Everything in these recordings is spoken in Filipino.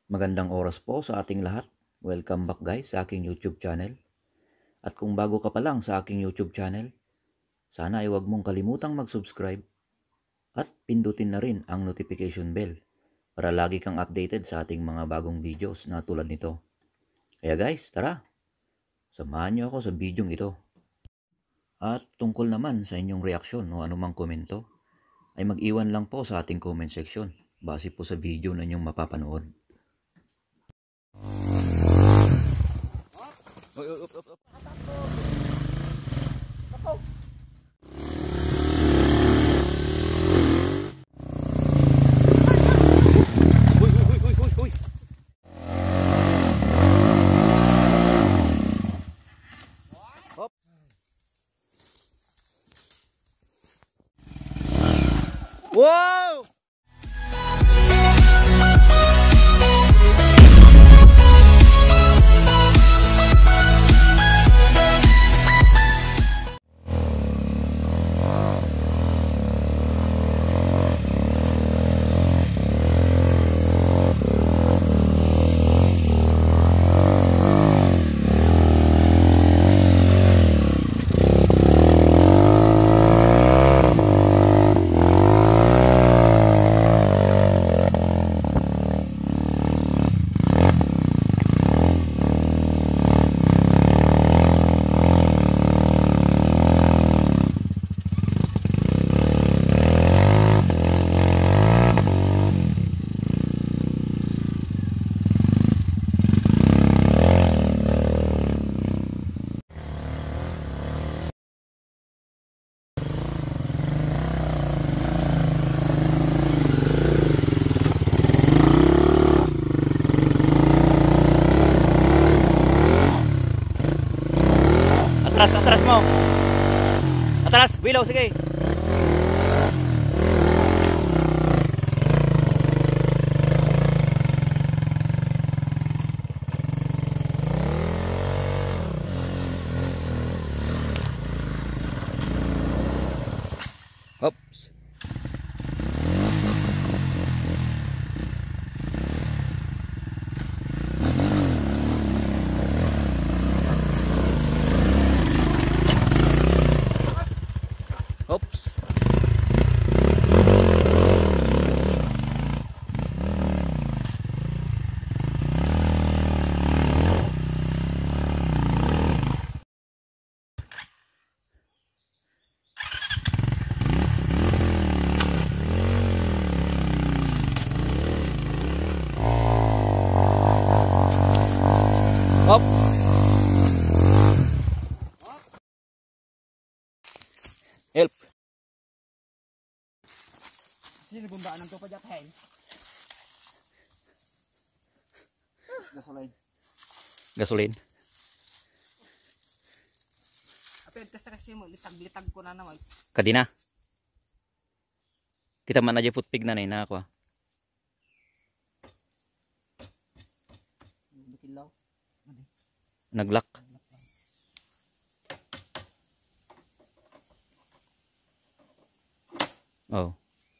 Magandang oras po sa ating lahat. Welcome back guys sa aking YouTube channel. At kung bago ka pa lang sa aking YouTube channel, sana ay huwag mong kalimutang mag-subscribe at pindutin na rin ang notification bell para lagi kang updated sa ating mga bagong videos na tulad nito. Kaya guys, tara! Samahan niyo ako sa videong ito. At tungkol naman sa inyong reaksyon o anumang komento, ay mag-iwan lang po sa ating comment section base po sa video na inyong mapapanood. Wow! Atras mo. Atras, bilaw, sige. Oops. Oops. Up. Help. Sino bumbaan ng tupad at hen? Gasoline. Gasolin. Apel kasi mo litag-litag ko na naman. Kadina. Kita man aja putpig na na ako. Bikilaw. Naglock. Oh.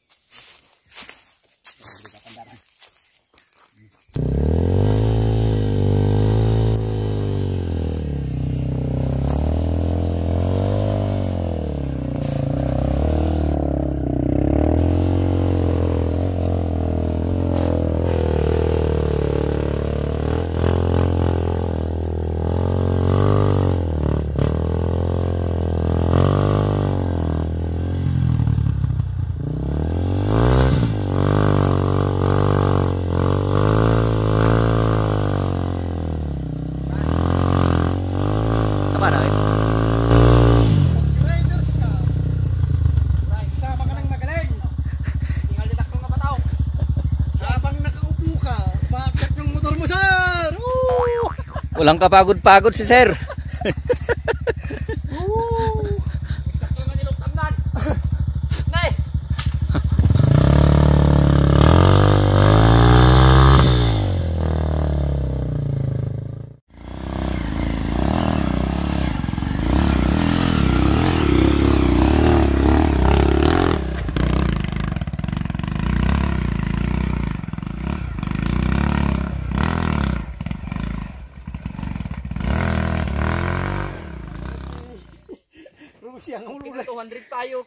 Walang kapagod-pagod si sir. siyang ulo. Tigla 200 tayo.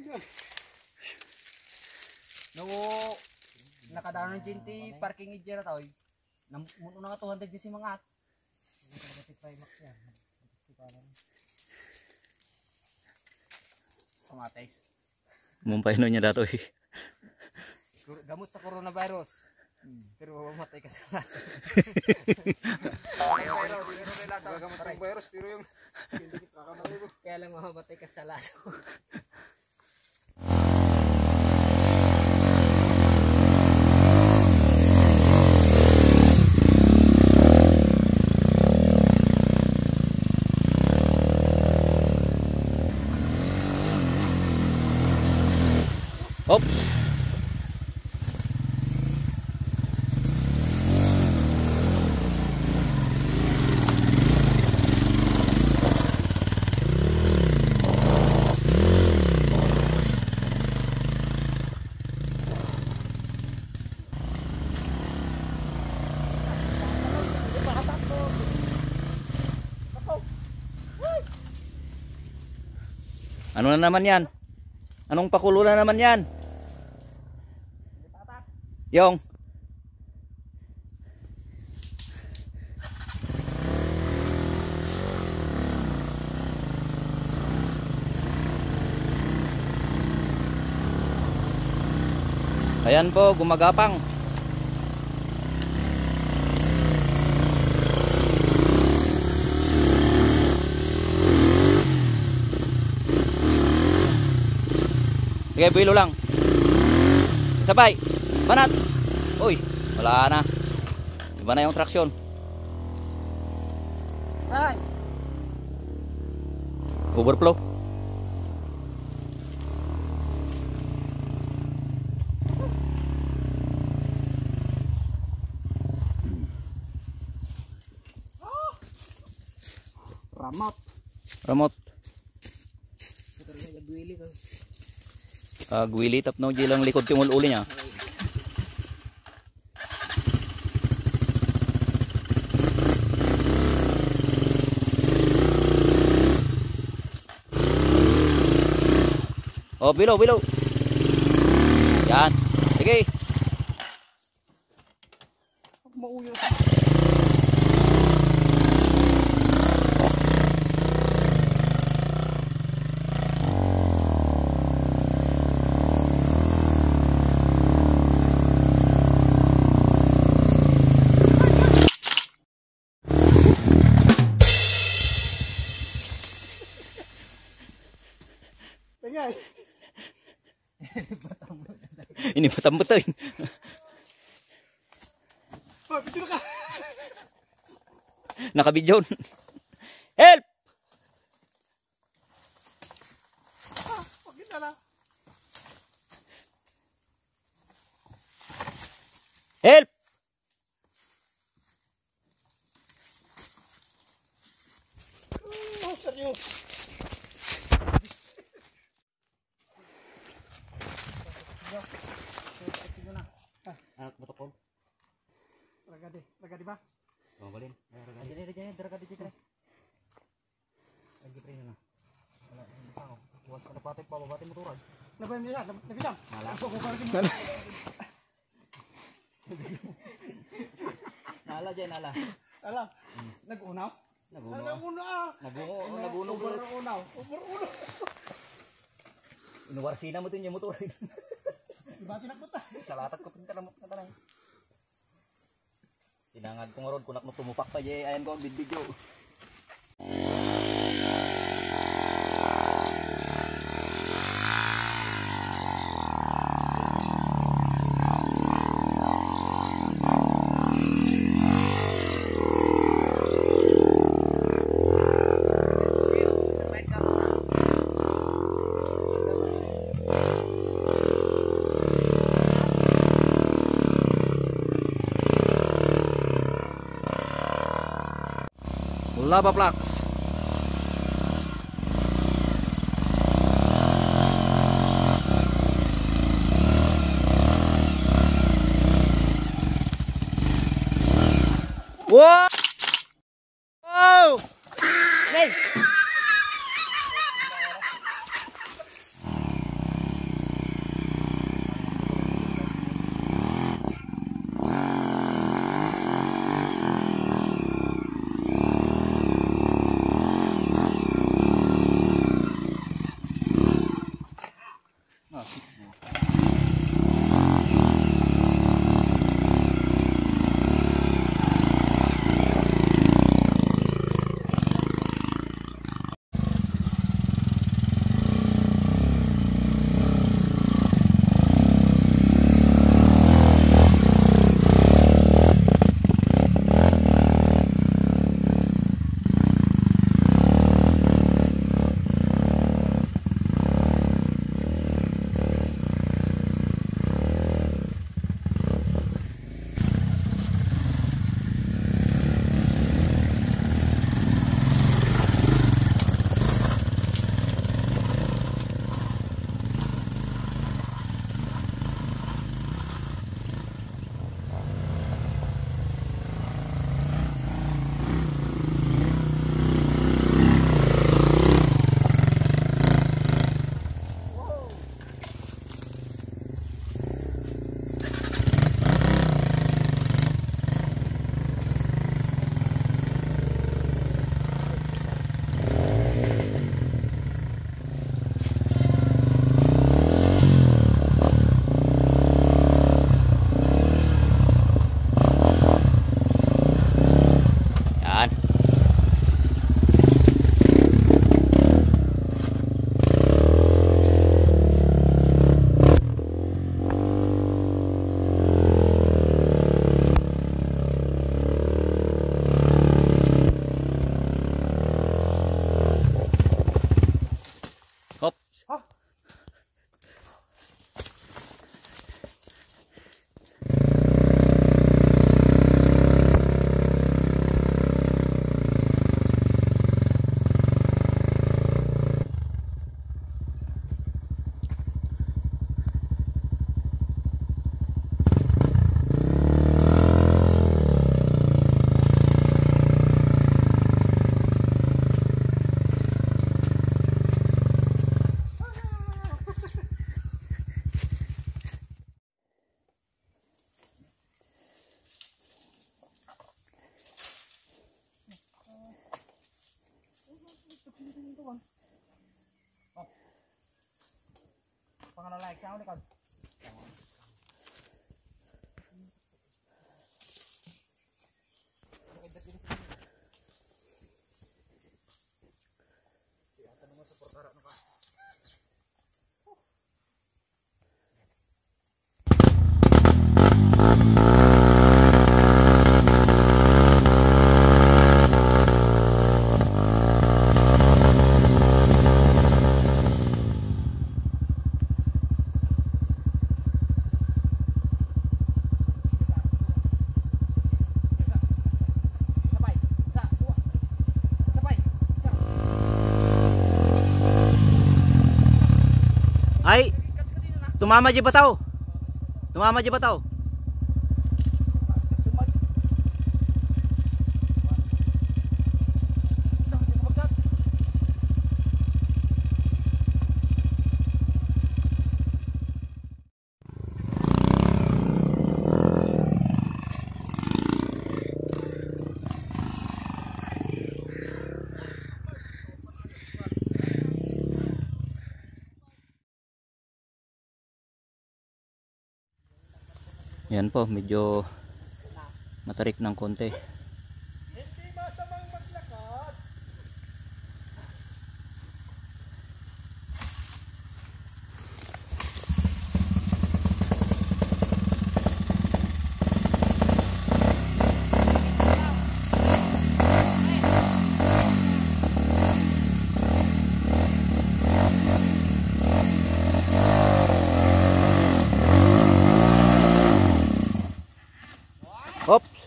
No, nakadaan ng 20 parking area tayo. Namuno na nga 200 din si mga at. Kamatis. Mumpay no niya dato eh. Gamot sa coronavirus. Pero mamatay ka sa laso. Gagamot ng virus pero yung hindi kakamatay mo. Kaya lang mamamatay ka sa laso. Oops. Ano na naman yan? Anong pakulo na naman yan? Yung ayan po, gumagapang. Sige, builo lang. Sabay. Banat. Uy, wala na. Iba na yung traksyon. Ay! Overflow. Ramot. Ito rin nagwili ko. Gwili tap no jilang likod yung uli niya. Oh, bilo. Yan. Sige. Mauyo. Tingay. Ini patambutay. Oh, pito ka. Nakabidyon. Help! Wag na lang. Help! Oh, seryo. Anak matokol. Ragadi ba? Oh, balin. Diyan, daragadi dito. Lagi pre na. Wala ang sao. Buwas ka na patik pa babati mo turag. Nabay mo yan, nabisam. Nala ko ko parang Nala dyan, nala. Ala. Nag-unaw? Nag-unaw. Naguno. Unaw. Inuwarsina mo din yung motor. Diba tinakbuta? Salatat ko pinta mo na tanay. Tinangad ko ngaron kunak mo tumupak pa jay ayan ko ang video. Lava Flux. Wow! Wow! Guys. ka na like sa ako likod. Ay, tumama di bataw. Tumama di bataw. Yan po, medyo matarik ng konti. Hindi masamang maglakad. Oops.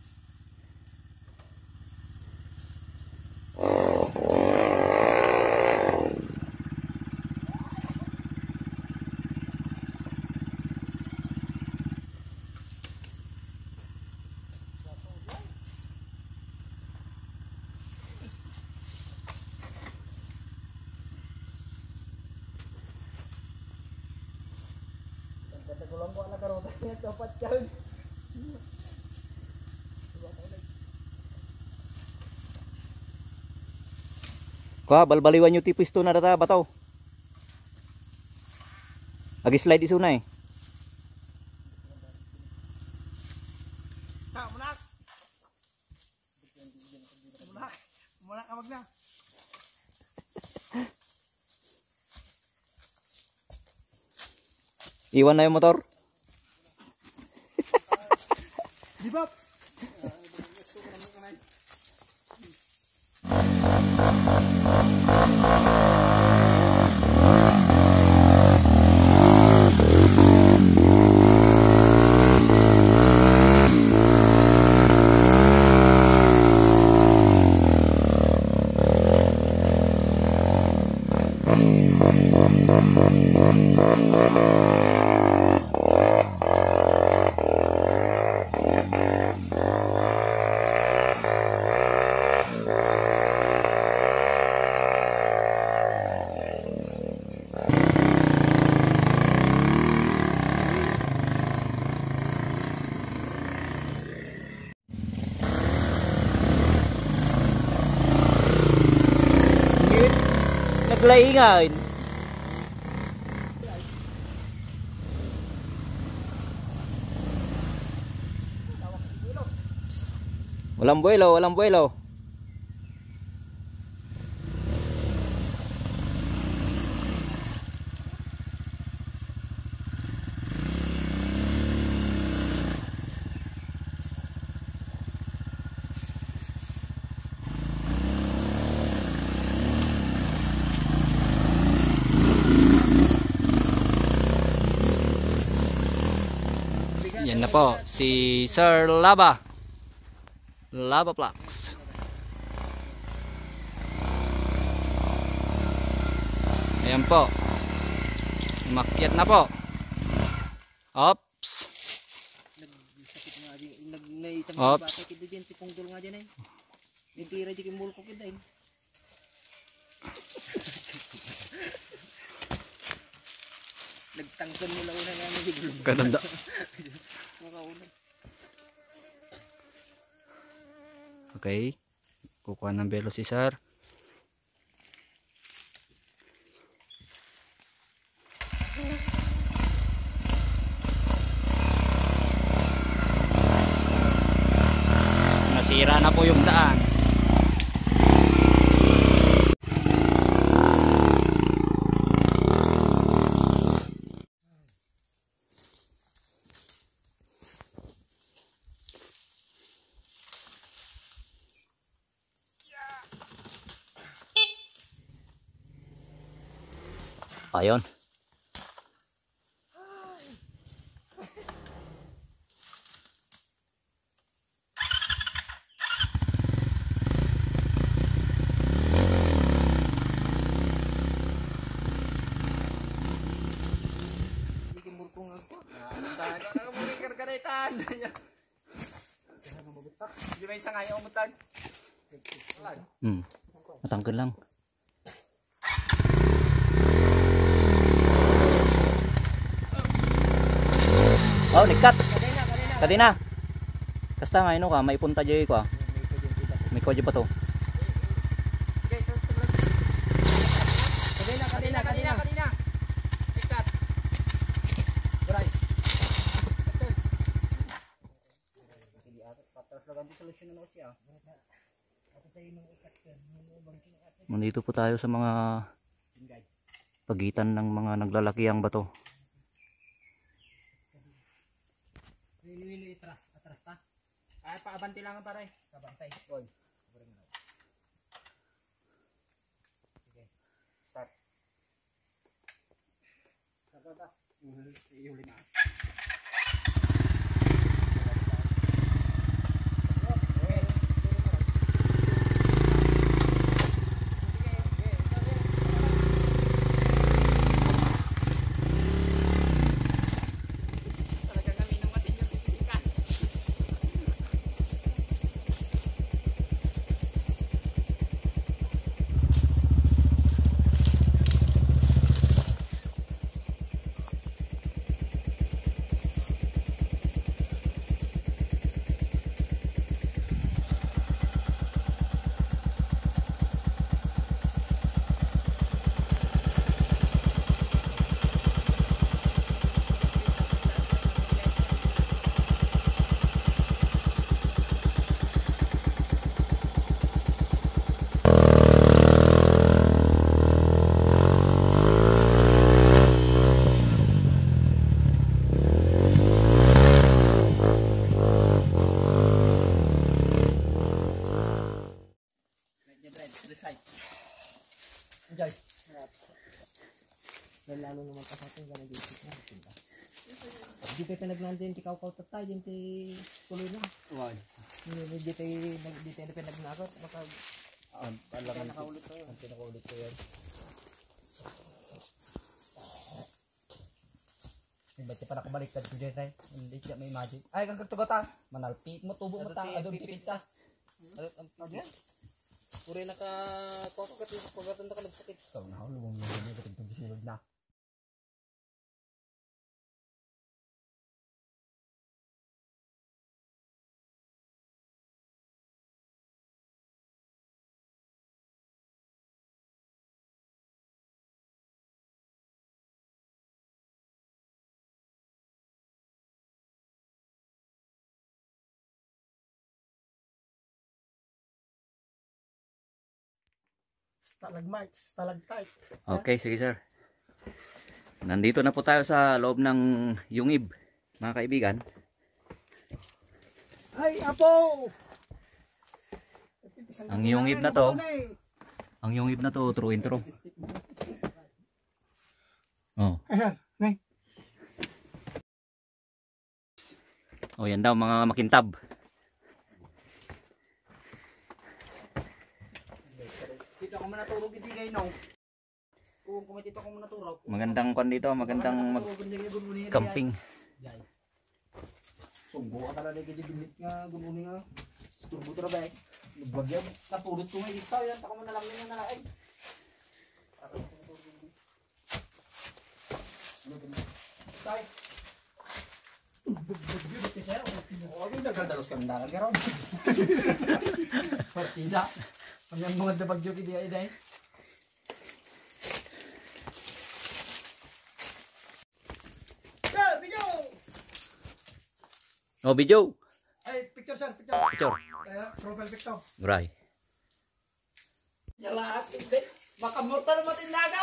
Katagulang ko ang nagarotan niya. Dapat yan. Kuha, balbaliwan nyo tipis to na data bataw. Agi slide iso na eh. Munak. Munak. Munak ka wag na. Iwan na yung motor. Di ba? Naglaingan. Walang buwelo, walang buwelo. Yan na po si Sir Lava Vlogs. Ayan po, umakyat na po. Ops. Nagsakit nga di. Nag-naitang Ops. bata kito dyan. Tipong dul nga dyan eh. Nagtira di kimul ko kita eh. Nagtangkan mo lang una nga nagigulong. Ganda. Makauna. Okay. Kukuha ng belo si Sir. na po yung daan. Ayun. Di ba isang ayaw umutan? Matangkad lang. Oh, likat. Kadina. Kasta nga ino ka, may punta dyan ko ah. May kodyo pa to. Kadina. Ikat. Bray. Nandito po tayo sa mga pagitan ng mga naglalakiang bato. Wili atras ta. Ay paabante lang pare. Kabantay. Oy. Sige. Start. Sabada. Iuli na. Enjoy. Lalo naman pa sa atin gana dito na. Di tayo pinagnan din ikaw tatay din ti tuloy na. Why? Di tayo pinagnakot baka Alam mo nakaulit tayo. ang pinakaulit ko yan. Ba't pa nakabaliktad ko dyan tayo? Hindi siya may imagine. Ay, kang kagtugot ta. Manalpit mo, tubo mo ta. Adong pipit ka. Puri naka-koko pagkatanda ka nagsakit. Ikaw na, lumang lumang katagtong gisilog na. Stalagmites, stalactite. Okay, sige sir. Nandito na po tayo sa loob ng Yungib, mga kaibigan. Ay, apo! Ang Yungib na to, true intro. Oh. Ayan, nay. Oh, yan daw mga makintab. Dito ako manatulog hindi kayo no. Kung kumitito ako manatulog. Magandang kwan dito, magandang camping. Sunggo ka talaga kaya dumit nga gumunin nga. Sturbo tra ba eh. Nagbagyan napulot ko nga dito yan tako mo na lang nga nalain. Tay. Oh, ini nagdadalos kami dalan karon. Partida. Ang mga dabagyo kidi ay dai. Oh, video. Ay, picture sir, picture. Picture. Profile picture. Right. Lahat hindi. Makamortal mo tindaga.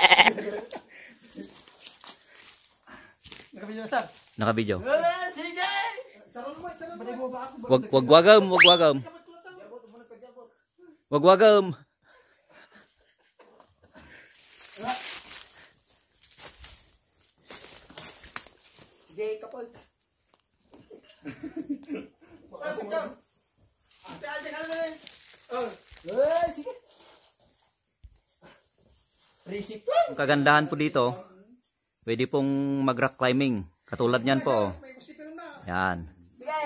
Nakabidyo sir. Nakabidyo. Sige. Sarong mo. Balik mo ba ako? Wag wagam, wag wagam. Wag wagam. Sige, kapal. Sige. Receipt. Ang kagandahan po dito, pwede pong mag-rock climbing. Katulad niyan po. Oh. Yan. Sige.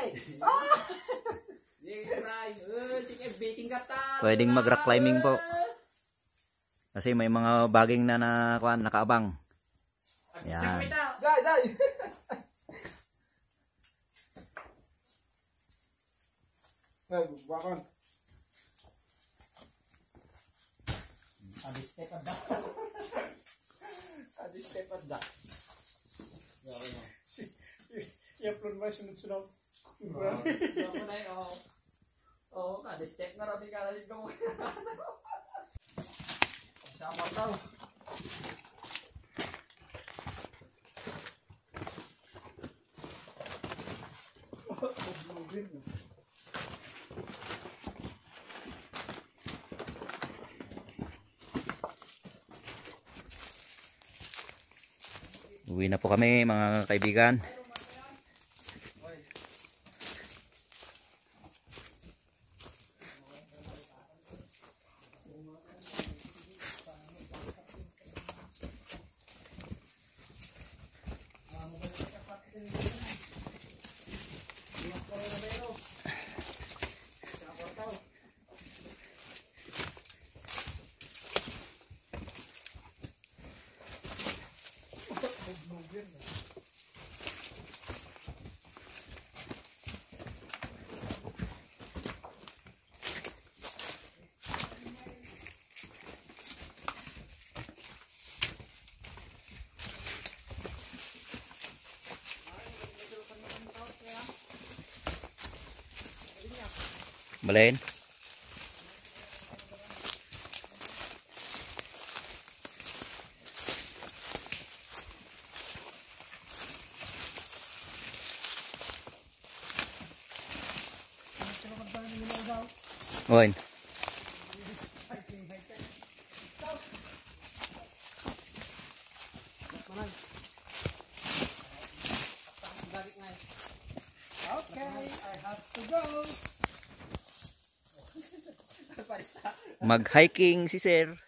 Sige, beating ka ta. Pwedeng mag-rock climbing po. Kasi may mga baging na nakaabang. Yan. Dai, dai. Bakon. Adi step at that. Adi step at that. I-upload mo sunod-sunod. Oo, adi step na rabi ka rin ko. Sama daw. Uwi na po kami mga kaibigan. Balen. Oin. Okay, I have to go. Mag-hiking si Sir.